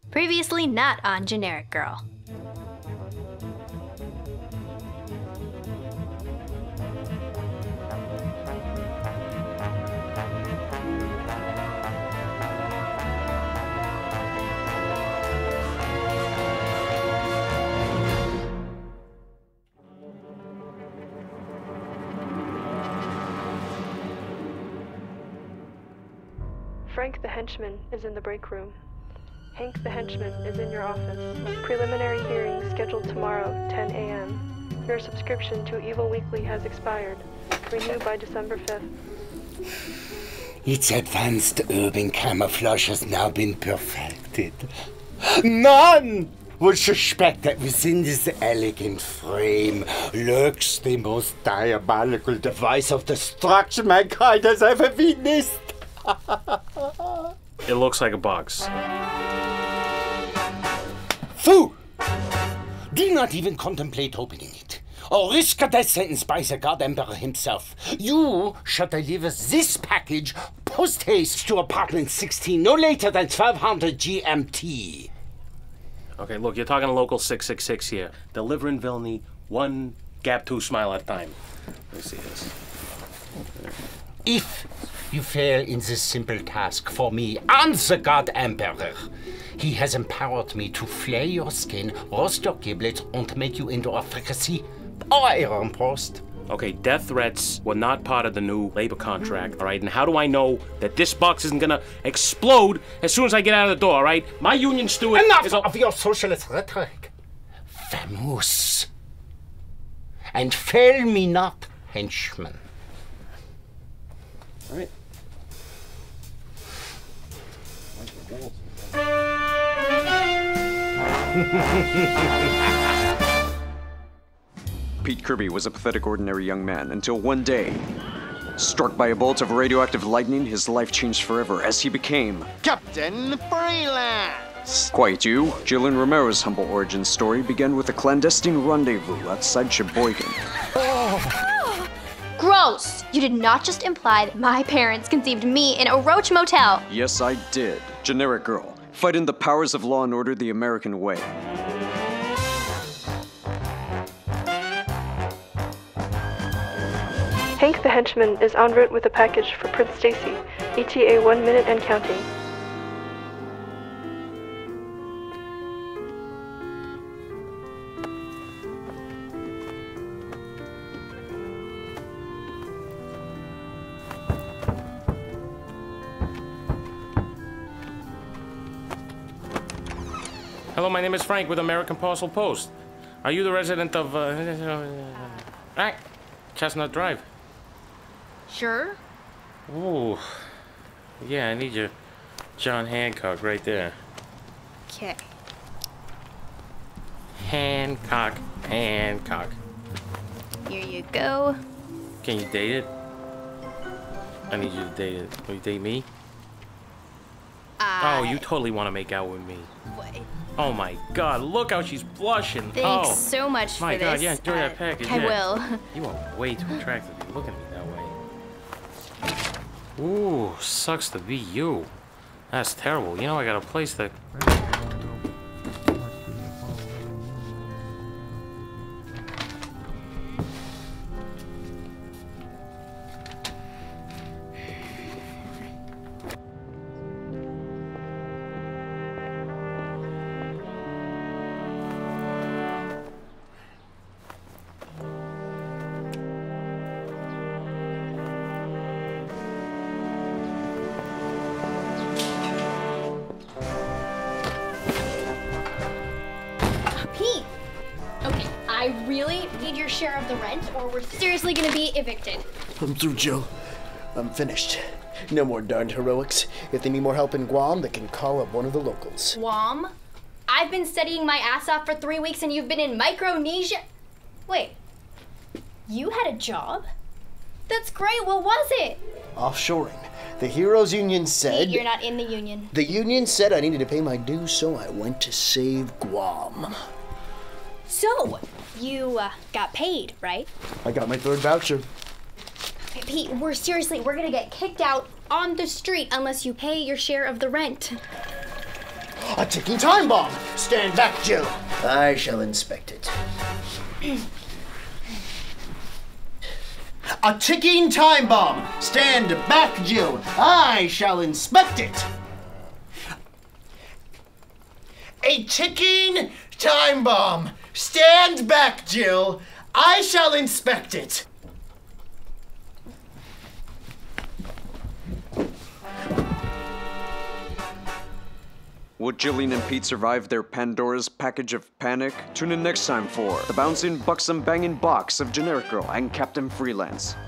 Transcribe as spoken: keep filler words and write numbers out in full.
Previously not on Generic Girl. Frank the Henchman is in the break room. Hank the Henchman is in your office. Preliminary hearing scheduled tomorrow, ten a m Your subscription to Evil Weekly has expired. Renew by December fifth. Its advanced urban camouflage has now been perfected. None would suspect that within this elegant frame lurks the most diabolical device of destruction mankind has ever witnessed. It looks like a box. Foo! Do not even contemplate opening it, or risk a death sentence by the God Emperor himself. You shall deliver this package post-haste to apartment sixteen, no later than twelve hundred G M T. Okay, look, you're talking local six six six here. Deliver in Vilnius, one gap two smile at a time. Let me see this. If you fail in this simple task for me and the God Emperor, he has empowered me to flay your skin, roast your giblets, and make you into a fricassee or iron post. Okay, death threats were not part of the new labor contract, all right? And how do I know that this box isn't gonna explode as soon as I get out of the door, all right? My union steward Enough is a- of your socialist rhetoric. Famous. And fail me not, henchman. All right. Pete Kirby was a pathetic, ordinary young man until one day, struck by a bolt of radioactive lightning, his life changed forever as he became Captain Freelance! Quiet you, Gillian Romero's humble origin story began with a clandestine rendezvous outside Sheboygan. Gross! You did not just imply that my parents conceived me in a roach motel. Yes, I did. Generic Girl, fighting the powers of law and order the American way. Hank the Henchman is en route with a package for Prince Stacy. E T A one minute and counting. Hello, my name is Frank with American Parcel Post. Are you the resident of, uh... uh Chestnut Drive? Sure. Ooh. Yeah, I need your John Hancock right there. Okay. Hancock, Hancock. Here you go. Can you date it? I need you to date it. Will you date me? Uh, oh, you totally want to make out with me. What? Oh my God, look how she's blushing. Thanks oh. so much my for God, this. yeah, enjoy uh, that package. I yeah. will. You are way too attractive to be looking at me that way. Ooh, sucks to be you. That's terrible. You know I got a place that... I really need your share of the rent, or we're seriously gonna be evicted. I'm through, Jill. I'm finished. No more darned heroics. If they need more help in Guam, they can call up one of the locals. Guam? I've been studying my ass off for three weeks and you've been in Micronesia? Wait, you had a job? That's great, what was it? Offshoring. The Heroes Union said... Pete, you're not in the union. The union said I needed to pay my dues, so I went to save Guam. So, you uh, got paid, right? I got my third voucher. Okay, Pete, we're seriously, we're gonna get kicked out on the street unless you pay your share of the rent. I ticking time bomb! Stand back, Jill. I shall inspect it. A ticking time bomb! Stand back, Jill. I shall inspect it. A ticking time bomb! Stand back, Jill. I shall inspect it. Would Gillian and Pete survive their Pandora's package of panic? Tune in next time for the bouncing, buxom, banging box of Generic Girl and Captain Freelance.